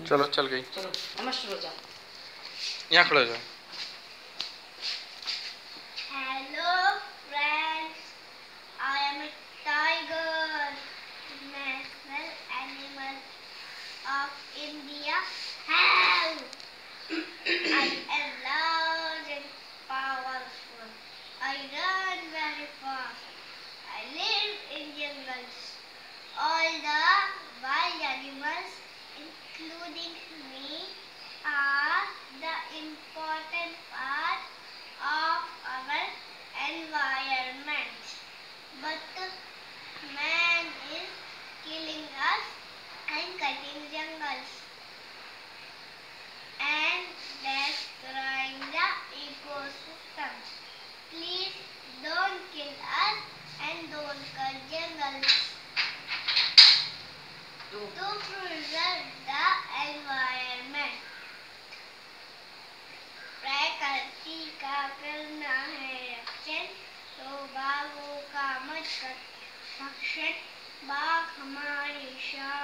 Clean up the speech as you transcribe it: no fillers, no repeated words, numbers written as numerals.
चलो चल गई। चलो नमस्ते हो जाओ। यहाँ खड़े हो जाओ। Hello friends, I am a tiger, national animal of India. How? I am large and powerful. I run very fast. I live in jungles. All the wild animals, including me, are the important part of our environment. But man is killing us and cutting jungles and destroying the ecosystem. Please don't kill us and don't cut jungles. To preserve the environment. प्रकृति का करना है रक्षण, तो बाघों का मत कर भक्षण। बाघ हमारी शान